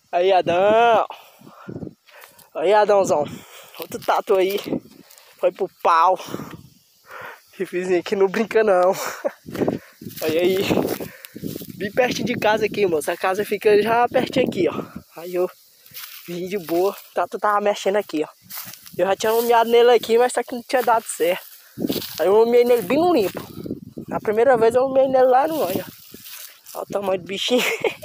Aí, Adão. Aí, Adãozão. Outro tatu aí. Foi pro pau. Esse vizinho aqui não brinca, não. Aí. Bem pertinho de casa aqui, moço. A casa fica já pertinho aqui, ó. Aí eu vim de boa. O tatu tava mexendo aqui, ó. Eu já tinha nomeado nele aqui, mas só que não tinha dado certo. Aí eu nomeei nele bem no limpo. Na primeira vez eu nomeei nele lá no olho. Olha o tamanho do bichinho.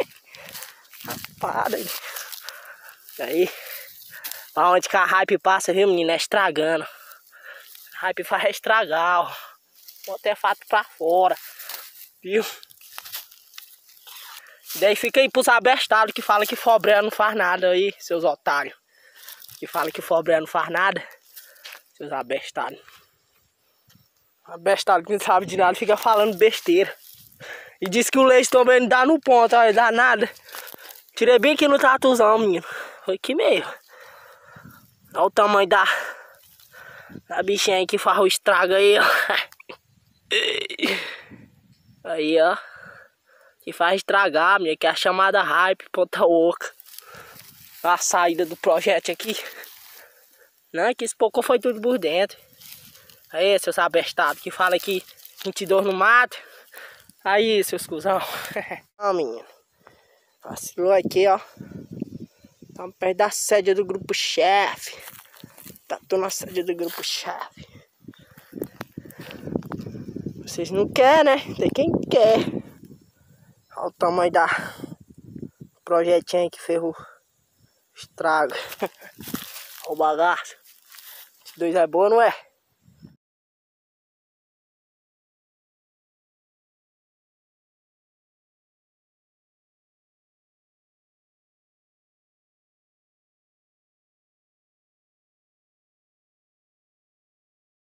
Para aí. Aí. Pra onde que a hype passa, viu, menino? É estragando. A hype faz estragar, ó. Bota é fato pra fora. Viu? E daí fica aí pros abestados que falam que Fobré não faz nada aí, seus otários. Que falam que Fobré não faz nada. Seus abestados. Abestado que não sabe de nada, fica falando besteira. E diz que o leite também não dá no ponto, olha, dá nada. Tirei bem aqui no tatuzão, menino. Foi aqui mesmo. Olha o tamanho da bichinha aí que faz o estrago aí, ó. Aí, ó. Que faz estragar, minha, que é a chamada hype, ponta oca. A saída do projeto aqui. Não, que esse pouco foi tudo por dentro. Aí, seus abestados que falam que 22 no mato. Aí, seus cuzão. Ó, menino. Vacilou aqui, ó. Estamos perto da sede do grupo chefe. Tô na sede do grupo chefe. Vocês não querem, né? Tem quem quer. Olha o tamanho da projetinho que ferrou. Estraga. Olha o bagaço. Esse dois é bom, não é?